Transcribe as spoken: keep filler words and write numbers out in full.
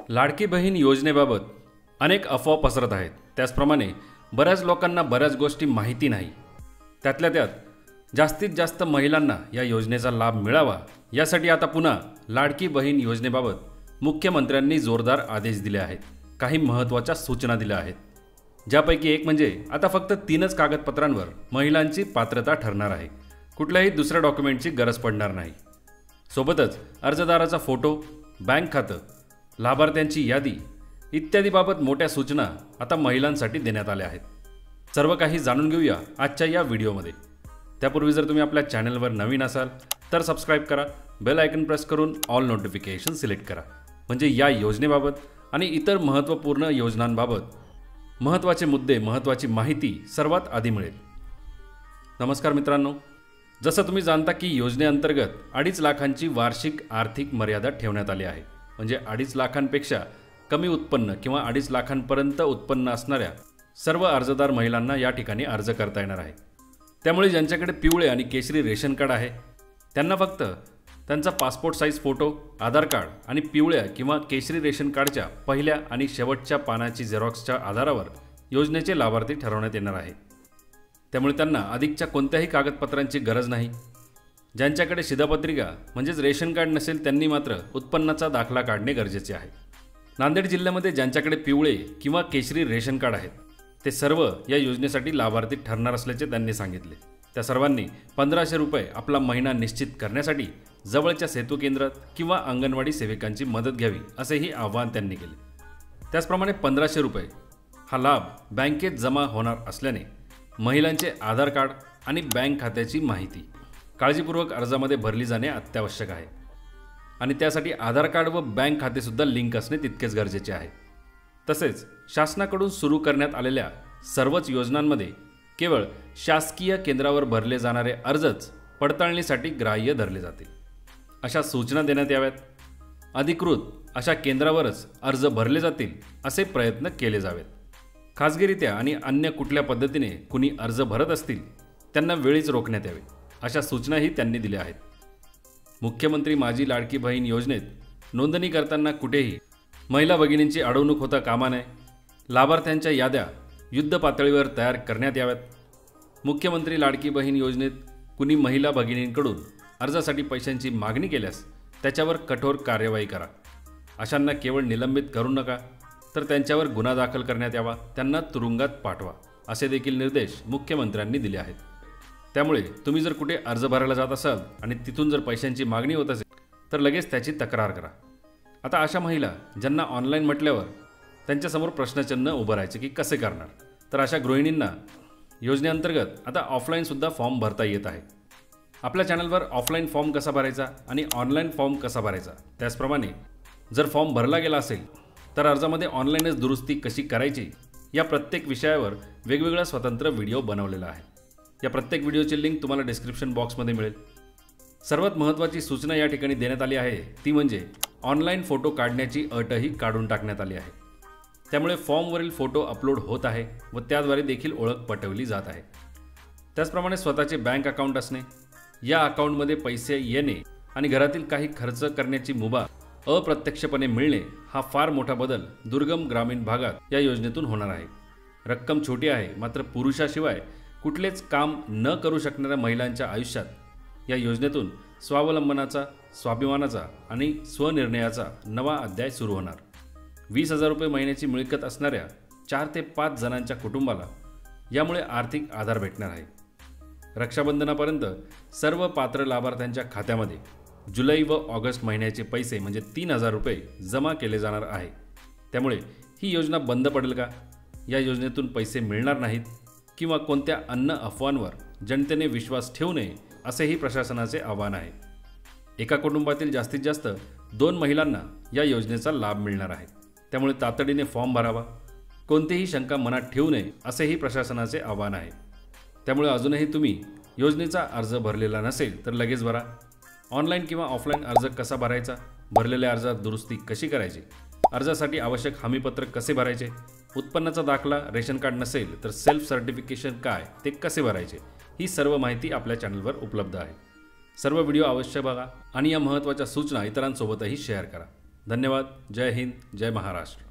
लाडकी बहीण योजनेबाबत अनेक अफवा पसरत आहेत। त्याचप्रमाणे बऱ्याच लोकांना बऱ्याच गोष्टी माहिती नाही। त्यातल्या त्यात जास्तीत जास्त महिलांना या योजनेचा लाभ मिळावा यासाठी आता पुन्हा लाडकी बहीण योजनेबाबत मुख्यमंत्र्यांनी जोरदार आदेश दिले आहेत। काही महत्त्वाच्या सूचना दिल्या आहेत, ज्यापैकी एक म्हणजे आता फक्त तीनच कागदपत्रांवर महिलांची पात्रता ठरणार आहे। कुठल्याही दुसऱ्या डॉक्युमेंटची गरज पडणार नाही। सोबतच अर्जदाराचा फोटो, बँक खातं, लाभार्थ्यांची यादी इत्यादी बाबत मोठ्या सूचना आता महिलांसाठी देण्यात आल्या आहेत। सर्व काही जाणून घेऊया आजच्या या व्हिडिओमध्ये। त्यापूर्वी जर तुम्ही आपल्या चॅनलवर नवीन असाल तर सबस्क्राइब करा, बेल आयकन प्रेस करून ऑल नोटिफिकेशन सिलेक्ट करा, म्हणजे या योजनेबाबत आणि इतर महत्त्वपूर्ण योजनांबाबत महत्त्वाचे मुद्दे, महत्त्वाची माहिती सर्वात आधी मिळेल। नमस्कार मित्रांनो, जसं तुम्ही जाणता की योजनेअंतर्गत अडीच लाखांची वार्षिक आर्थिक मर्यादा ठेवण्यात आली आहे। म्हणजे अडीच लाखांपेक्षा कमी उत्पन्न किंवा अडीच लाखांपर्यंत उत्पन्न असणाऱ्या सर्व अर्जदार महिलांना या ठिकाणी अर्ज करता येणार आहे। त्यामुळे ज्यांच्याकडे पिवळे आणि केशरी रेशन कार्ड आहे त्यांना फक्त त्यांचा passport size photo, Aadhaar card आणि पिवळ्या किंवा केशरी रेशन कार्डच्या पहिल्या आणि शेवटच्या पानाची झेरॉक्सच्या आधारावर योजनेचे लाभार्थी ठरवण्यात येणार आहे। त्यामुळे त्यांना अधिकच्या कोणत्याही कागदपत्रांची गरज नाही। ज्यांच्याकडे शिधापत्रिका म्हणजेच रेशन कार्ड नसेल त्यांनी मात्र उत्पन्नाचा दाखला काढणे गरजेचे आहे। नांदेड जिल्ह्यामध्ये ज्यांच्याकडे पिवळे किंवा केशरी रेशन कार्ड आहेत ते सर्व या योजनेसाठी लाभार्थी ठरणार असल्याचे त्यांनी सांगितले। त्या सर्वांनी पंधराशे रुपये आपला महिना निश्चित करण्यासाठी जवळच्या सेतू केंद्रात किंवा अंगणवाडी सेविकांची मदत घ्यावी असेही आवाहन त्यांनी केले। त्याचप्रमाणे पंधराशे रुपये हा लाभ बँकेत जमा होणार असल्याने महिलांचे आधार कार्ड आणि बँक खात्याची माहिती काळजीपूर्वक अर्जामध्ये भरली जाणे अत्यावश्यक आहे आणि त्यासाठी आधार कार्ड व बँक खातेसुद्धा लिंक असणे तितकेच गरजेचे आहे। तसेच शासनाकडून सुरू करण्यात आलेल्या सर्वच योजनांमध्ये केवळ शासकीय केंद्रावर भरले जाणारे अर्जच पडताळणीसाठी ग्राह्य धरले जातील अशा सूचना देण्यात याव्यात। अधिकृत अशा केंद्रावरच अर्ज भरले जातील असे प्रयत्न केले जावेत। खाजगीरित्या आणि अन्य कुठल्या पद्धतीने कुणी अर्ज भरत असतील त्यांना वेळीच रोखण्यात यावे अशा सूचनाही त्यांनी दिल्या आहेत। मुख्यमंत्री माझी लाडकी बहीण योजनेत नोंदणी करताना कुठेही महिला भगिनींची अडवणूक होता कामा नये। लाभार्थ्यांच्या याद्या युद्ध पातळीवर तयार करण्यात याव्यात। मुख्यमंत्री लाडकी बहीण योजनेत कुणी महिला भगिनींकडून अर्जासाठी पैशांची मागणी केल्यास त्याच्यावर कठोर कार्यवाही करा। अशांना केवळ निलंबित करू नका तर त्यांच्यावर गुन्हा दाखल करण्यात यावा, त्यांना तुरुंगात पाठवा असे देखील निर्देश मुख्यमंत्र्यांनी दिले आहेत। त्यामुळे तुम्ही जर कुठे अर्ज भरायला जात असाल आणि तिथून जर पैशांची मागणी होत असेल तर लगेच त्याची तक्रार करा। आता अशा महिला ज्यांना ऑनलाईन म्हटल्यावर त्यांच्यासमोर प्रश्नचिन्ह उभं राहायचे की कसे करणार, तर अशा गृहिणींना योजनेअंतर्गत आता ऑफलाईनसुद्धा फॉर्म भरता येत आहे। आपल्या चॅनलवर ऑफलाईन फॉर्म कसा भरायचा आणि ऑनलाईन फॉर्म कसा भरायचा, त्याचप्रमाणे जर फॉर्म भरला गेला असेल तर अर्जामध्ये ऑनलाईनच दुरुस्ती कशी करायची या प्रत्येक विषयावर वेगवेगळा स्वतंत्र व्हिडिओ बनवलेला आहे। या प्रत्येक व्हिडिओची लिंक तुम्हाला डिस्क्रिप्शन बॉक्समध्ये मिळेल। सर्वात महत्त्वाची सूचना या ठिकाणी देण्यात आली आहे ती म्हणजे ऑनलाईन फोटो काढण्याची अटही काढून टाकण्यात आली आहे। त्यामुळे फॉर्मवरील फोटो अपलोड होत आहे व त्याद्वारे देखील ओळख पटवली जात आहे। त्याचप्रमाणे स्वतःचे बँक अकाउंट असणे, या अकाउंटमध्ये पैसे येणे आणि घरातील काही खर्च करण्याची मुभा अप्रत्यक्षपणे मिळणे हा फार मोठा बदल दुर्गम ग्रामीण भागात या योजनेतून होणार आहे। रक्कम छोटी आहे, मात्र पुरुषाशिवाय कुठलेच काम न करू शकणाऱ्या महिलांच्या आयुष्यात या योजनेतून स्वावलंबनाचा, स्वाभिमानाचा आणि स्वनिर्णयाचा नवा अध्याय सुरू होणार। वीस हजार रुपये महिन्याची मिळकत असणाऱ्या चार ते पाच जणांच्या कुटुंबाला यामुळे आर्थिक आधार भेटणार आहे। रक्षाबंधनापर्यंत सर्व पात्र लाभार्थ्यांच्या खात्यामध्ये जुलै व ऑगस्ट महिन्याचे पैसे म्हणजे तीन हजार रुपये जमा केले जाणार आहे। त्यामुळे ही योजना बंद पडेल का, या योजनेतून पैसे मिळणार नाहीत किंवा कोणत्या अन्य अफवांवर जनतेने विश्वास ठेवू नये असेही प्रशासनाचे आवाहन आहे। एका कुटुंबातील जास्तीत जास्त दोन महिलांना या योजनेचा लाभ मिळणार आहे। त्यामुळे तातडीने फॉर्म भरावा, कोणतीही शंका मनात ठेवू नये असेही प्रशासनाचे आवाहन आहे। त्यामुळे अजूनही तुम्ही योजनेचा अर्ज भरलेला नसेल तर लगेच भरा। ऑनलाईन किंवा ऑफलाईन अर्ज कसा भरायचा, भरलेल्या अर्जात दुरुस्ती कशी करायची, अर्जासाठी आवश्यक हमीपत्रक कसे भरायचे, उत्पन्नाचा दाखला, रेशन कार्ड नसेल तर सेल्फ सर्टिफिकेशन काय ते कसे भरायचे, ही सर्व माहिती आपल्या चॅनलवर उपलब्ध आहे। सर्व व्हिडिओ अवश्य बघा आणि या महत्त्वाच्या सूचना इतरांसोबतही शेअर करा, धन्यवाद. जय हिंद, जय महाराष्ट्र.